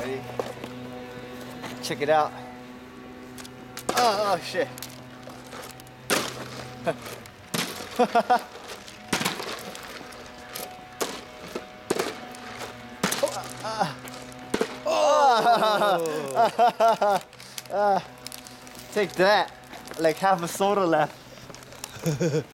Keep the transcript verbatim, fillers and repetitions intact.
Ready? Check it out. Oh, oh shit. oh. uh, take that. Like half a soda left.